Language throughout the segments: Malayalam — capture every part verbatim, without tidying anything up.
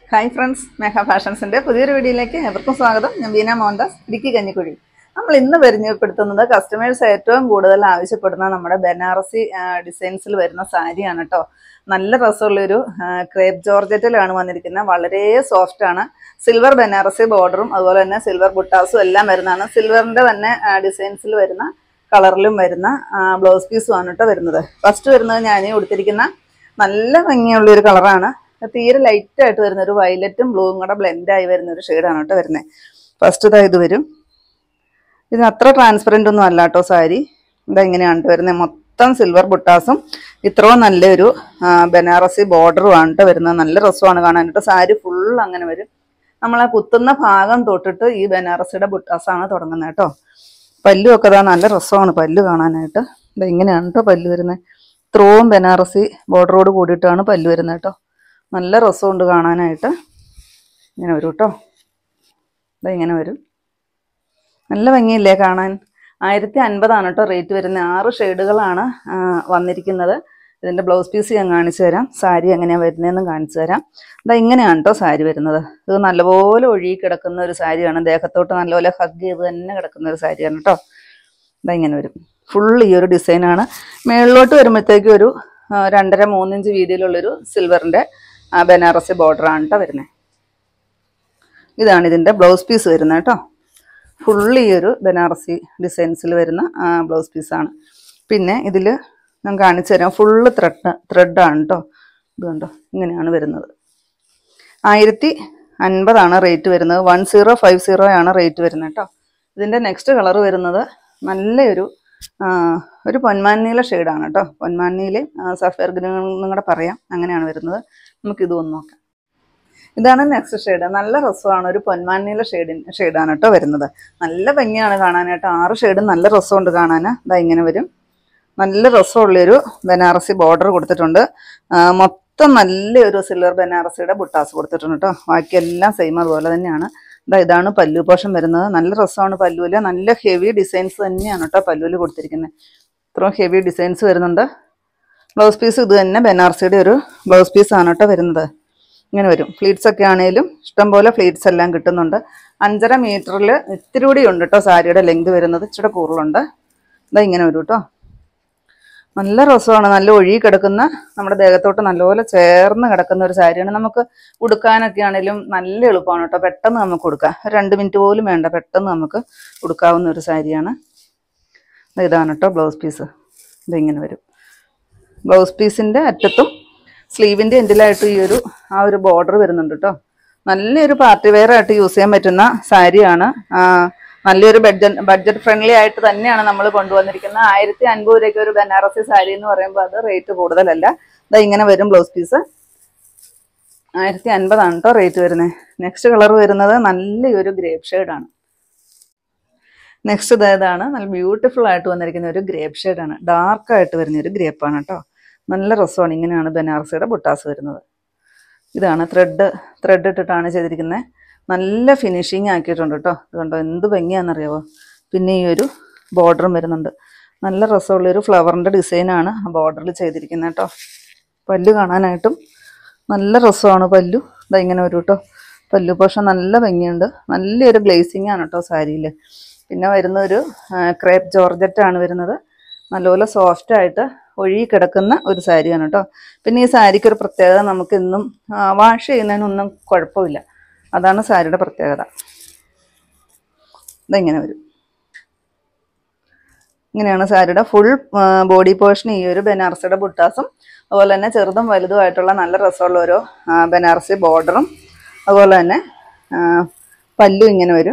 ഹായ് ഫ്രണ്ട്സ്, മേഘ ഫാഷൻസിൻ്റെ പുതിയൊരു വീഡിയോയിലേക്ക് എവർക്കും സ്വാഗതം. ഞാൻ ബീന മോഹൻദാസ്, ഇടുക്കി കഞ്ഞിക്കുഴി. നമ്മൾ ഇന്ന് പരിചയപ്പെടുത്തുന്നത് കസ്റ്റമേഴ്സ് ഏറ്റവും കൂടുതൽ ആവശ്യപ്പെടുന്ന നമ്മുടെ ബനാറസി ഡിസൈൻസിൽ വരുന്ന സാരിയാണ് കേട്ടോ. നല്ല രസമുള്ളൊരു ക്രേപ്പ് ജോർജറ്റിലാണ് വന്നിരിക്കുന്നത്. വളരെ സോഫ്റ്റ് ആണ്. സിൽവർ ബനാറസി ബോർഡറും അതുപോലെ തന്നെ സിൽവർ ബുട്ടാസും എല്ലാം വരുന്നതാണ്. സിൽവറിൻ്റെ തന്നെ ഡിസൈൻസിൽ വരുന്ന കളറിലും വരുന്ന ബ്ലൗസ് പീസും ആണ് കേട്ടോ വരുന്നത്. ഫസ്റ്റ് വരുന്നത് ഞാൻ കൊടുത്തിരിക്കുന്ന നല്ല ഭംഗിയുള്ളൊരു കളറാണ്. തീരെ ലൈറ്റ് ആയിട്ട് വരുന്ന ഒരു വയലറ്റും ബ്ലൂവും കൂടെ ബ്ലെൻഡായി വരുന്ന ഒരു ഷെയ്ഡാണ് കേട്ടോ വരുന്നത്. ഫസ്റ്റ് ഇതാ ഇത് വരും. ഇത് അത്ര ട്രാൻസ്പെറൻ്റ് ഒന്നും അല്ല കേട്ടോ സാരി. ഇതാ ഇങ്ങനെയാണ് വരുന്നത്. മൊത്തം സിൽവർ ബുട്ടാസും ഇത്രയും നല്ലൊരു ബനാറസി ബോർഡറും ആണ് കേട്ടോ വരുന്നത്. നല്ല രസമാണ് കാണാനായിട്ട്. സാരി ഫുൾ അങ്ങനെ വരും. നമ്മൾ ആ കുത്തുന്ന ഭാഗം തൊട്ടിട്ട് ഈ ബനാറസിയുടെ ബുട്ടാസാണ് തുടങ്ങുന്നത് കേട്ടോ. പല്ലു ഒക്കെ ഇതാ നല്ല രസമാണ് പല്ലു കാണാനായിട്ട്. ഇതാ ഇങ്ങനെയാണ് കേട്ടോ പല്ലു വരുന്നത്. ഇത്രയും ബനാറസി ബോർഡറോട് കൂടിയിട്ടാണ് പല്ലു വരുന്നത് കേട്ടോ. നല്ല രസമുണ്ട് കാണാനായിട്ട്. ഇങ്ങനെ വരും കേട്ടോ. ഇതാ ഇങ്ങനെ വരും. നല്ല ഭംഗിയില്ലേ കാണാൻ. ആയിരത്തി അൻപതാണ് കേട്ടോ റേറ്റ് വരുന്നത്. ആറ് ഷെയ്ഡുകളാണ് വന്നിരിക്കുന്നത്. ഇതിൻ്റെ ബ്ലൗസ് പീസ് ഞാൻ കാണിച്ചു തരാം. സാരി എങ്ങനെയാണ് വരുന്നതെന്നും കാണിച്ചു തരാം. ഇതാ ഇങ്ങനെയാണ് കേട്ടോ സാരി വരുന്നത്. ഇത് നല്ലപോലെ ഒഴുകി കിടക്കുന്ന ഒരു സാരിയാണ്. ദേഹത്തോട്ട് നല്ലപോലെ ഹഗ് ചെയ്ത് തന്നെ കിടക്കുന്ന ഒരു സാരിയാണ് കേട്ടോ. ഇതാ ഇങ്ങനെ വരും. ഫുൾ ഈ ഒരു ഡിസൈനാണ്. മേളിലോട്ട് വരുമ്പോഴത്തേക്കും ഒരു രണ്ടര മൂന്നിഞ്ച് വീതിയിലുള്ളൊരു സിൽവറിൻ്റെ ബനാറസി ബോർഡറാണ് കേട്ടോ വരുന്നത്. ഇതാണ് ഇതിൻ്റെ ബ്ലൗസ് പീസ് വരുന്നത് കേട്ടോ. ഫുള്ളി ഈ ഒരു ബനാറസി ഡിസൈൻസിൽ വരുന്ന ബ്ലൗസ് പീസാണ്. പിന്നെ ഇതിൽ ഞാൻ കാണിച്ചു തരാം. ഫുള്ള് ത്രെഡ് ത്രെഡാണ് കേട്ടോ. ഇതുകൊണ്ടോ ഇങ്ങനെയാണ് വരുന്നത്. ആയിരത്തി അൻപതാണ് റേറ്റ് വരുന്നത്. വൺ സീറോ ഫൈവ് സീറോ ആണ് റേറ്റ് വരുന്നത് കേട്ടോ. ഇതിൻ്റെ നെക്സ്റ്റ് കളർ വരുന്നത് നല്ലൊരു ഒരു പൊന്മാനീല ഷെയ്ഡാണ് കേട്ടോ. പൊന്മാനീല സഫയർ ഗ്രീൻ നിങ്ങളുടെ പറയാം. അങ്ങനെയാണ് വരുന്നത്. നമുക്ക് ഇതൊന്ന് നോക്കാം. ഇതാണ് നെക്സ്റ്റ് ഷെയ്ഡ്. നല്ല രസമാണ്. ഒരു പൊന്മാനീല ഷെയ്ഡിൻ ഷെയ്ഡാണ് കേട്ടോ വരുന്നത്. നല്ല ഭംഗിയാണ് കാണാനായിട്ട്. ആറ് ഷെയ്ഡും നല്ല രസമുണ്ട് കാണാൻ. ഇതാ ഇങ്ങനെ വരും. നല്ല രസമുള്ളൊരു ബനാറസി ബോർഡർ കൊടുത്തിട്ടുണ്ട്. മൊത്തം നല്ലൊരു സിൽവർ ബനാറസിയുടെ ബുട്ടാസ് കൊടുത്തിട്ടുണ്ട് കേട്ടോ. ബാക്കിയെല്ലാം സെയിം അതുപോലെ തന്നെയാണ്. ഇതാ ഇതാണ് പല്ലു പോർഷൻ വരുന്നത്. നല്ല രസമാണ് പല്ലുവിൽ. നല്ല ഹെവി ഡിസൈൻസ് തന്നെയാണ് കേട്ടോ പല്ലുവിൽ കൊടുത്തിരിക്കുന്നത്. ഇത്രയും ഹെവി ഡിസൈൻസ് വരുന്നുണ്ട്. ബ്ലൗസ് പീസ് ഇത് തന്നെ ബനാറസിയുടെ ഒരു ബ്ലൗസ് പീസാണ് കേട്ടോ വരുന്നത്. ഇങ്ങനെ വരും. ഫ്ലീറ്റ്സ് ഒക്കെ ആണെങ്കിലും ഇഷ്ടംപോലെ ഫ്ലീറ്റ്സ് എല്ലാം കിട്ടുന്നുണ്ട്. അഞ്ചര മീറ്ററിൽ ഇത്തിരി കൂടി ഉണ്ട് കേട്ടോ സാരിയുടെ ലെങ്ത് വരുന്നത്. ഇച്ചിരി കൂടുതലുണ്ട്. ഇതാ ഇങ്ങനെ വരും കേട്ടോ. നല്ല രസമാണ്. നല്ല ഒഴുകി കിടക്കുന്ന നമ്മുടെ ദേഹത്തോട്ട് നല്ലപോലെ ചേർന്ന് കിടക്കുന്ന ഒരു സാരിയാണ്. നമുക്ക് ഉടുക്കാനൊക്കെ ആണെങ്കിലും നല്ല എളുപ്പമാണ് കേട്ടോ. പെട്ടെന്ന് നമുക്ക് ഉടുക്കാം. രണ്ട് മിനിറ്റ് പോലും വേണ്ട. പെട്ടെന്ന് നമുക്ക് ഉടുക്കാവുന്ന ഒരു സാരിയാണ്. ഇതാണ് കേട്ടോ ബ്ലൗസ് പീസ്. ഇതിങ്ങനെ വരും. ബ്ലൗസ് പീസിൻ്റെ അറ്റത്തും സ്ലീവിൻ്റെ എൻഡിലായിട്ട് ഈ ഒരു ആ ഒരു ബോർഡർ വരുന്നുണ്ട് കേട്ടോ. നല്ലൊരു പാർട്ടി വെയർ ആയിട്ട് യൂസ് ചെയ്യാൻ പറ്റുന്ന സാരിയാണ്. നല്ലൊരു ബഡ്ജറ്റ് ബഡ്ജറ്റ് ഫ്രണ്ട്ലി ആയിട്ട് തന്നെയാണ് നമ്മൾ കൊണ്ടുവന്നിരിക്കുന്നത്. ആയിരത്തി അൻപത് രൂപയ്ക്ക് ഒരു ബനാറസി സാരി എന്ന് പറയുമ്പോൾ അത് റേറ്റ് കൂടുതലല്ല. ഇതാ ഇങ്ങനെ വരും ബ്ലൗസ് പീസ്. ആയിരത്തി അൻപതാണ് കേട്ടോ റേറ്റ് വരുന്നത്. നെക്സ്റ്റ് കളർ വരുന്നത് നല്ലൊരു ഗ്രേപ്പ് ഷെയ്ഡാണ്. നെക്സ്റ്റ് ഇതാണ് നല്ല ബ്യൂട്ടിഫുൾ ആയിട്ട് വന്നിരിക്കുന്ന ഒരു ഗ്രേപ്പ് ഷെയ്ഡാണ്. ഡാർക്കായിട്ട് വരുന്ന ഒരു ഗ്രേപ്പാണ് കേട്ടോ. നല്ല രസമാണ്. ഇങ്ങനെയാണ് ബനാറസിയുടെ ബുട്ടാസ് വരുന്നത്. ഇതാണ് ത്രെഡ് ത്രെഡ് ഇട്ടിട്ടാണ് ചെയ്തിരിക്കുന്നത്. നല്ല ഫിനിഷിങ് ആക്കിയിട്ടുണ്ട് കേട്ടോ. അതുകൊണ്ടോ എന്ത് ഭംഗിയാണെന്നറിയാവോ. പിന്നെ ഈ ഒരു ബോർഡറും വരുന്നുണ്ട്. നല്ല രസമുള്ളൊരു ഫ്ലവറിൻ്റെ ഡിസൈനാണ് ആ ബോർഡറിൽ ചെയ്തിരിക്കുന്നത് കേട്ടോ. പല്ലു കാണാനായിട്ടും നല്ല രസമാണ് പല്ലു. ഇതാ ഇങ്ങനെ വരും കേട്ടോ. പല്ലു പോർഷൻ നല്ല ഭംഗിയുണ്ട്. നല്ലൊരു ഗ്ലേസിങ് ആണ് കേട്ടോ സാരിയിൽ. പിന്നെ വരുന്ന ഒരു ക്രേപ്പ് ജോർജറ്റാണ് വരുന്നത്. നല്ലപോലെ സോഫ്റ്റായിട്ട് ഒഴുകി കിടക്കുന്ന ഒരു സാരിയാണ് കേട്ടോ. പിന്നെ ഈ സാരിക്കൊരു പ്രത്യേകത, നമുക്ക് എന്നും വാഷ് ചെയ്യുന്നതിനൊന്നും കുഴപ്പമില്ല. അതാണ് സാരിയുടെ പ്രത്യേകത. ഇതെങ്ങനെ വരും. ഇങ്ങനെയാണ് സാരിയുടെ ഫുൾ ബോഡി പോർഷൻ. ഈ ഒരു ബനാറസിയുടെ ബുട്ടാസും അതുപോലെ തന്നെ ചെറുതും വലുതുമായിട്ടുള്ള നല്ല രസമുള്ള ഒരു ബനാറസി ബോർഡറും അതുപോലെ തന്നെ പല്ലു ഇങ്ങനെ വരും.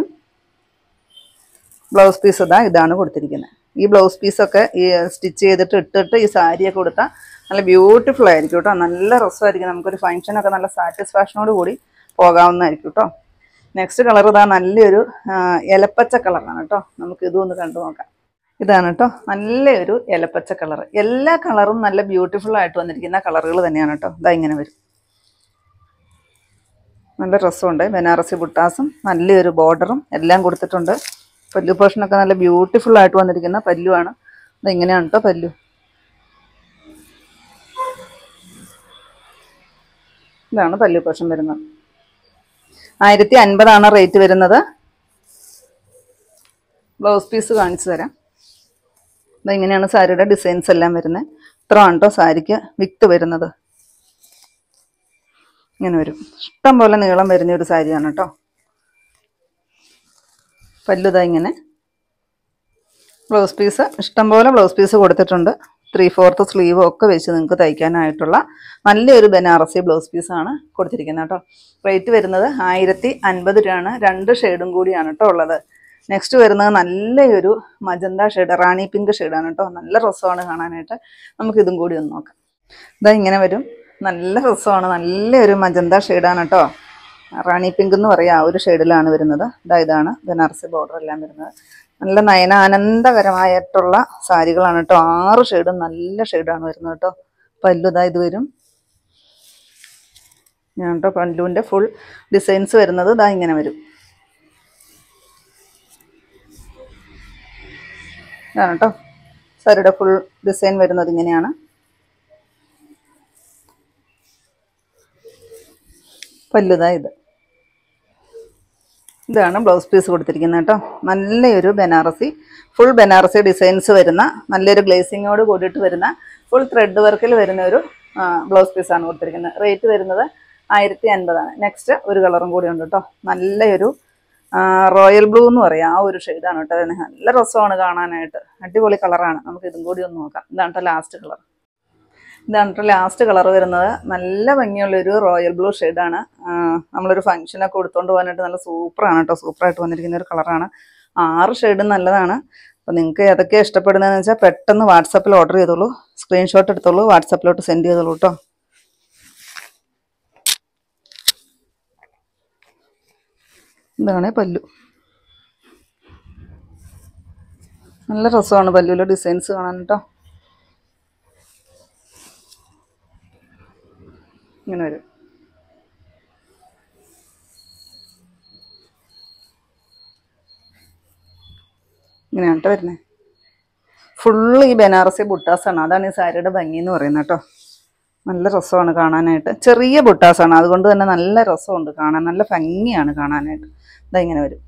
ബ്ലൗസ് പീസ് ഇതാ ഇതാണ് കൊടുത്തിരിക്കുന്നത്. ഈ ബ്ലൗസ് പീസൊക്കെ ഈ സ്റ്റിച്ച് ചെയ്തിട്ട് ഇട്ടിട്ട് ഈ സാരിയൊക്കെ കൊടുത്താൽ നല്ല ബ്യൂട്ടിഫുൾ ആയിരിക്കും കേട്ടോ. നല്ല രസമായിരിക്കും. നമുക്കൊരു ഫംഗ്ഷനൊക്കെ നല്ല സാറ്റിസ്ഫാക്ഷനോട് കൂടി പോകാവുന്നതായിരിക്കും കേട്ടോ. നെക്സ്റ്റ് കളർ ഇതാ നല്ലൊരു ഇലപ്പച്ച കളറാണ് കേട്ടോ. നമുക്ക് ഇതൊന്ന് കണ്ടു നോക്കാം. ഇതാണ് കേട്ടോ നല്ലൊരു ഇലപ്പച്ച കളർ. എല്ലാ കളറും നല്ല ബ്യൂട്ടിഫുൾ ആയിട്ട് വന്നിരിക്കുന്ന കളറുകൾ തന്നെയാണ് കേട്ടോ. ഇതാ ഇങ്ങനെ വരും. നല്ല രസമുണ്ട്. ബനാറസി ബുട്ടാസും നല്ലൊരു ബോർഡറും എല്ലാം കൊടുത്തിട്ടുണ്ട്. പല്ലു പോർഷനൊക്കെ നല്ല ബ്യൂട്ടിഫുൾ ആയിട്ട് വന്നിരിക്കുന്ന പല്ലുവാണ്. ഇതെങ്ങനെയാണ് കേട്ടോ പല്ലു. ഇതാണ് പല്ലു പോർഷൻ വരുന്നത്. ആയിരത്തി അൻപതാണ് റേറ്റ് വരുന്നത്. ബ്ലൗസ് പീസ് കാണിച്ചു തരാം. ഇങ്ങനെയാണ് സാരിയുടെ ഡിസൈൻസ് എല്ലാം വരുന്നത്. ഇത്ര ആണ് കേട്ടോ സാരിക്ക് വിത്ത് വരുന്നത്. ഇങ്ങനെ വരും. ഇഷ്ടം പോലെ നീളം വരുന്ന ഒരു സാരിയാണ് കേട്ടോ. പല്ലുതാ ഇങ്ങനെ. ബ്ലൗസ് പീസ് ഇഷ്ടം പോലെ ബ്ലൗസ് പീസ് കൊടുത്തിട്ടുണ്ട്. ത്രീ ഫോർത്ത് സ്ലീവ് ഒക്കെ വെച്ച് നിങ്ങൾക്ക് തയ്ക്കാനായിട്ടുള്ള നല്ലൊരു ബനാറസി ബ്ലൗസ് പീസാണ് കൊടുത്തിരിക്കുന്നത് കേട്ടോ. റേറ്റ് വരുന്നത് ആയിരത്തി അൻപത് രൂപയാണ്. രണ്ട് ഷെയ്ഡും കൂടിയാണ് കേട്ടോ ഉള്ളത്. നെക്സ്റ്റ് വരുന്നത് നല്ലൊരു മജന്ത ഷെയ്ഡ്, റാണി പിങ്ക് ഷെയ്ഡാണ് കേട്ടോ. നല്ല രസമാണ് കാണാനായിട്ട്. നമുക്കിതും കൂടി ഒന്ന് നോക്കാം. ഇതാ ഇങ്ങനെ വരും. നല്ല രസമാണ്. നല്ലൊരു മജന്ത ഷെയ്ഡാണ് കേട്ടോ. റാണി പിങ്ക് എന്ന് പറയാം. ആ ഒരു ഷെയ്ഡിലാണ് വരുന്നത്. ഇതാ ഇതാണ് ബനാറസി ബോർഡർ എല്ലാം വരുന്നത്. നല്ല നയനാനന്ദകരമായിട്ടുള്ള സാരികളാണ് കേട്ടോ. ആറ് ഷെയ്ഡും നല്ല ഷെയ്ഡാണ് വരുന്നത് കേട്ടോ. പല്ലു ഇതാ ഇത് വരും. ഞാൻ കേട്ടോ പല്ലുവിൻ്റെ ഫുൾ ഡിസൈൻസ് വരുന്നത് ഇതാ ഇങ്ങനെ വരും. ഇതാണ് കേട്ടോ സാരിയുടെ ഫുൾ ഡിസൈൻ വരുന്നത് ഇങ്ങനെയാണ്. പല്ലുതാ ഇത്. ഇതാണ് ബ്ലൗസ് പീസ് കൊടുത്തിരിക്കുന്നത് കേട്ടോ. നല്ലൊരു ബനാറസി ഫുൾ ബനാറസി ഡിസൈൻസ് വരുന്ന നല്ലൊരു ഗ്ലേസിങ്ങോട് കൂടിയിട്ട് വരുന്ന ഫുൾ ത്രെഡ് വർക്കിൽ വരുന്ന ഒരു ബ്ലൗസ് പീസാണ് കൊടുത്തിരിക്കുന്നത്. റേറ്റ് വരുന്നത് ആയിരത്തി അൻപതാണ്. നെക്സ്റ്റ് ഒരു കളറും കൂടി ഉണ്ട് കേട്ടോ. നല്ലൊരു റോയൽ ബ്ലൂ എന്ന് പറയാം. ആ ഒരു ഷെയ്ഡാണ് കേട്ടോ. നല്ല രസമാണ് കാണാനായിട്ട്. അടിപൊളി കളറാണ്. നമുക്ക് ഇതും കൂടി ഒന്ന് നോക്കാം. ഇതാണ് കേട്ടോ ലാസ്റ്റ് കളർ. ഇതാണ് കേട്ടോ ലാസ്റ്റ് കളർ വരുന്നത്. നല്ല ഭംഗിയുള്ളൊരു റോയൽ ബ്ലൂ ഷെയ്ഡാണ്. നമ്മളൊരു ഫംഗ്ഷനൊക്കെ കൊടുത്തുകൊണ്ട് പോകാനായിട്ട് നല്ല സൂപ്പറാണ് കേട്ടോ. സൂപ്പറായിട്ട് വന്നിരിക്കുന്ന ഒരു കളറാണ്. ആറ് ഷെയ്ഡും നല്ലതാണ്. അപ്പോൾ നിങ്ങൾക്ക് ഏതൊക്കെയാണ് ഇഷ്ടപ്പെടുന്നതെന്ന് വെച്ചാൽ പെട്ടെന്ന് വാട്സാപ്പിൽ ഓർഡർ ചെയ്തോളൂ. സ്ക്രീൻഷോട്ട് എടുത്തോളൂ. വാട്സാപ്പിലോട്ട് സെൻഡ് ചെയ്തോളൂ കേട്ടോ. ഇതാണ് പല്ലു. നല്ല രസമാണ് പല്ലുവിലെ ഡിസൈൻസ് കാണാൻ കേട്ടോ. ഇങ്ങനെ വരും. ഇങ്ങനെയാണ് കേട്ടോ വരുന്നത്. ഫുള്ള് ഈ ബനാറസി ബുട്ടാസാണ്. അതാണ് ഈ സാരിയുടെ ഭംഗി എന്ന് പറയുന്നത് കേട്ടോ. നല്ല രസമാണ് കാണാനായിട്ട്. ചെറിയ ബുട്ടാസാണ്. അതുകൊണ്ട് തന്നെ നല്ല രസമുണ്ട് കാണാൻ. നല്ല ഭംഗിയാണ് കാണാനായിട്ട്. ഇതാ ഇങ്ങനെ വരും.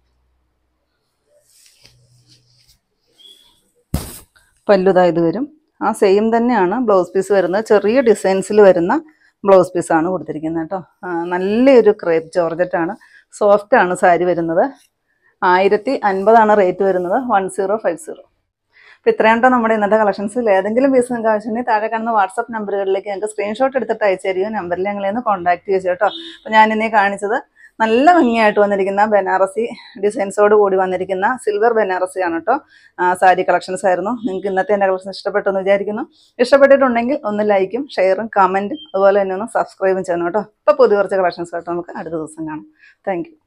പല്ലുതാ ഇത് വരും. ആ സെയിം തന്നെയാണ് ബ്ലൗസ് പീസ് വരുന്നത്. ചെറിയ ഡിസൈൻസിൽ വരുന്ന ബ്ലൗസ് പീസാണ് കൊടുത്തിരിക്കുന്നത് കേട്ടോ. നല്ലൊരു ക്രേപ്പ് ജോർജറ്റാണ്. സോഫ്റ്റാണ് സാരി വരുന്നത്. ആയിരത്തി അൻപതാണ് റേറ്റ് വരുന്നത്. One zero five zero. അപ്പോൾ ഇത്രയും കേട്ടോ നമ്മുടെ ഇന്നത്തെ കളക്ഷൻസിൽ. ഏതെങ്കിലും പീസ് നിങ്ങൾക്ക് ആവശ്യമുണ്ടെങ്കിൽ താഴെ കാണുന്ന വാട്സപ്പ് നമ്പറുകളിലേക്ക് ഞങ്ങൾക്ക് സ്ക്രീൻഷോട്ട് എടുത്തിട്ട് അയച്ചു തരിക. നമ്പറിൽ ഞങ്ങളെ ഒന്ന് കോൺടാക്ട് ചെയ്യുക കേട്ടോ. അപ്പോൾ ഞാനിന്നേ കാണിച്ചത് നല്ല ഭംഗിയായിട്ട് വന്നിരിക്കുന്ന ബനാറസി ഡിസൈൻസോട് കൂടി വന്നിരിക്കുന്ന സിൽവർ ബനാറസി ആണ് കേട്ടോ. സാരി കളക്ഷൻസ് ആയിരുന്നു. നിങ്ങൾക്ക് ഇന്നത്തെ എൻ്റെ കളക്ഷൻ ഇഷ്ടപ്പെട്ടെന്ന് വിചാരിക്കുന്നു. ഇഷ്ടപ്പെട്ടിട്ടുണ്ടെങ്കിൽ ഒന്ന് ലൈക്കും ഷെയറും കമൻറ്റും അതുപോലെ തന്നെ ഒന്ന് സബ്സ്ക്രൈബും ചെയ്യണം കേട്ടോ. അപ്പോൾ പുതിയ കുറച്ച് കളക്ഷൻസ് കേട്ടോ നമുക്ക് അടുത്ത ദിവസം കാണാം. Thank U.